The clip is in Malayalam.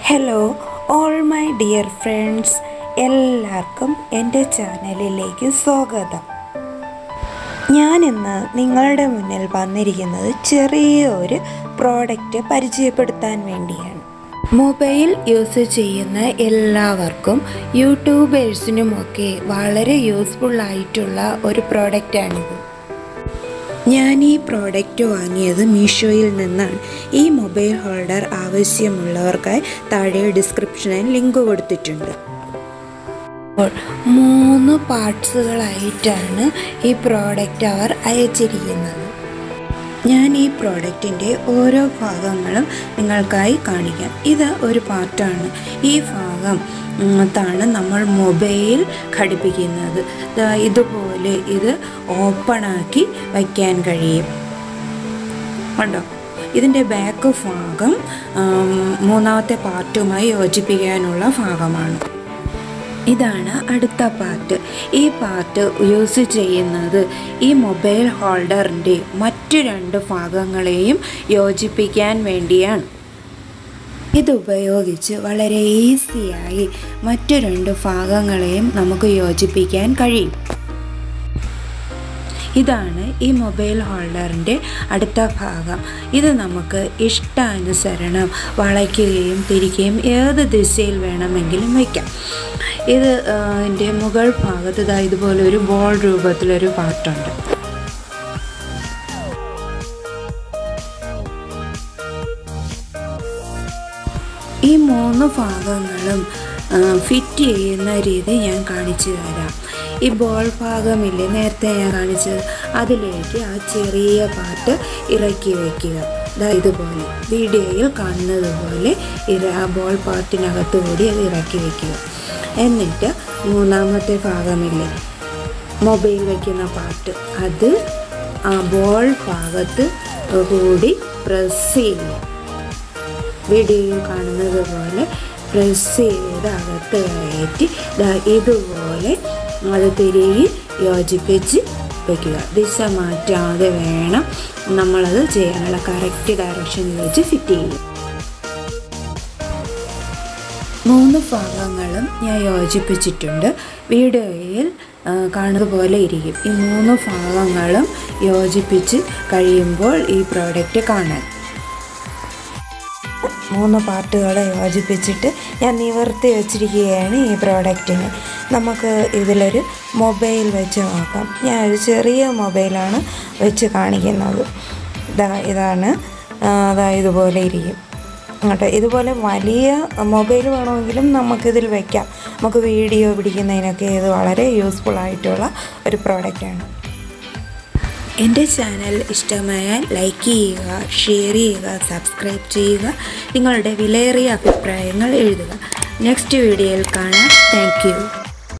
Hello all my dear friends, എല്ലാവർക്കും എൻ്റെ ചാനലിലേക്ക് സ്വാഗതം. ഞാനിന്ന് നിങ്ങളുടെ മുന്നിൽ വന്നിരിക്കുന്നത് ചെറിയൊരു പ്രോഡക്റ്റ് പരിചയപ്പെടുത്താൻ വേണ്ടിയാണ്. മൊബൈൽ യൂസ് ചെയ്യുന്ന എല്ലാവർക്കും യൂട്യൂബേഴ്സിനുമൊക്കെ വളരെ യൂസ്ഫുൾ ആയിട്ടുള്ള ഒരു പ്രോഡക്റ്റാണിത്. ഞാൻ ഈ പ്രോഡക്റ്റ് വാങ്ങിയത് മീഷോയിൽ നിന്നാണ്. ഈ മൊബൈൽ ഹോൾഡർ ആവശ്യമുള്ളവർക്കായി താഴെ ഡിസ്ക്രിപ്ഷനിൽ ലിങ്ക് കൊടുത്തിട്ടുണ്ട്. 3 പാർട്സുകളായിട്ടാണ് ഈ പ്രോഡക്റ്റ് അവർ അയച്ചിരിക്കുന്നത്. ഞാൻ ഈ പ്രോഡക്റ്റിൻ്റെ ഓരോ ഭാഗങ്ങളും നിങ്ങൾക്കായി കാണിക്കാം. ഇത് ഒരു പാർട്ടാണ്. ഈ ഭാഗം ാണ് നമ്മൾ മൊബൈൽ ഘടിപ്പിക്കുന്നത്. ഇതുപോലെ ഇത് ഓപ്പണാക്കി വയ്ക്കാൻ കഴിയും. കണ്ടോ, ഇതിൻ്റെ ബാക്ക് ഭാഗം 3ാമത്തെ പാർട്ടുമായി യോജിപ്പിക്കാനുള്ള ഭാഗമാണ്. ഇതാണ് അടുത്ത പാർട്ട്. ഈ പാർട്ട് യൂസ് ചെയ്യുന്നത് ഈ മൊബൈൽ ഹോൾഡറിൻ്റെ മറ്റു 2 ഭാഗങ്ങളെയും യോജിപ്പിക്കാൻ വേണ്ടിയാണ്. ഇതുപയോഗിച്ച് വളരെ ഈസിയായി മറ്റു 2 ഭാഗങ്ങളെയും നമുക്ക് യോജിപ്പിക്കാൻ കഴിയും. ഇതാണ് ഈ മൊബൈൽ ഹോൾഡറിൻ്റെ അടുത്ത ഭാഗം. ഇത് നമുക്ക് ഇഷ്ടാനുസരണം വളയ്ക്കുകയും തിരിക്കുകയും ഏത് ദിശയിൽ വേണമെങ്കിലും വയ്ക്കാം. ഇതിൻ്റെ മുകൾ ഭാഗത്ത് ഇതുപോലെ ഒരു ബോൾ രൂപത്തിലൊരു പാർട്ടുണ്ട്. ഈ 3 ഭാഗങ്ങളും ഫിറ്റ് ചെയ്യുന്ന രീതി ഞാൻ കാണിച്ചു തരാം. ഈ ബോൾ ഭാഗമില്ലേ, നേരത്തെ ഞാൻ കാണിച്ചത്, അതിലേക്ക് ആ ചെറിയ പാർട്ട് ഇറക്കി വയ്ക്കുക. ഇതുപോലെ വീഡിയോയിൽ കാണുന്നത് പോലെ ആ ബോൾ പാർട്ടിനകത്ത് കൂടി അത് ഇറക്കി വയ്ക്കുക. എന്നിട്ട് 3ാമത്തെ ഭാഗമില്ലേ, മൊബൈൽ വയ്ക്കുന്ന പാർട്ട്, അത് ആ ബോൾ ഭാഗത്ത് കൂടി പ്രസ് ചെയ്യുക. വീഡിയോയിൽ കാണുന്നത് പോലെ പ്രസ് ചെയ്ത് അകത്ത് കയറ്റി ഇതുപോലെ അത് തിരികെ യോജിപ്പിച്ച് വയ്ക്കുക. ദിശ മാറ്റാതെ വേണം നമ്മളത് ചെയ്യാനുള്ള. കറക്റ്റ് ഡയറക്ഷനിൽ വെച്ച് ഫിറ്റ് ചെയ്യും. 3 ഭാഗങ്ങളും ഞാൻ യോജിപ്പിച്ചിട്ടുണ്ട്. വീഡിയോയിൽ കാണുന്നത് പോലെ ഇരിക്കും. ഈ 3 ഭാഗങ്ങളും യോജിപ്പിച്ച് കഴിയുമ്പോൾ ഈ പ്രോഡക്റ്റ് കാണാൻ 3 പാർട്ടുകളെ യോജിപ്പിച്ചിട്ട് ഞാൻ നിവർത്തി വെച്ചിരിക്കുകയാണ് ഈ പ്രോഡക്റ്റിന്. നമുക്ക് ഇതിലൊരു മൊബൈൽ വെച്ച് നോക്കാം. ഞാനൊരു ചെറിയ മൊബൈലാണ് വെച്ച് കാണിക്കുന്നത്. ഇതാണ് ഇതുപോലെ ഇരിക്കും കേട്ടോ. ഇതുപോലെ വലിയ മൊബൈൽ വേണമെങ്കിലും നമുക്കിതിൽ വയ്ക്കാം. നമുക്ക് വീഡിയോ പിടിക്കുന്നതിനൊക്കെ ഇത് വളരെ യൂസ്ഫുൾ ആയിട്ടുള്ള ഒരു പ്രോഡക്റ്റാണ്. എൻ്റെ ചാനൽ ഇഷ്ടമായാൽ ലൈക്ക് ചെയ്യുക, ഷെയർ ചെയ്യുക, സബ്സ്ക്രൈബ് ചെയ്യുക. നിങ്ങളുടെ വിലയേറിയ അഭിപ്രായങ്ങൾ എഴുതുക. നെക്സ്റ്റ് വീഡിയോയിൽ കാണാം. Thank U.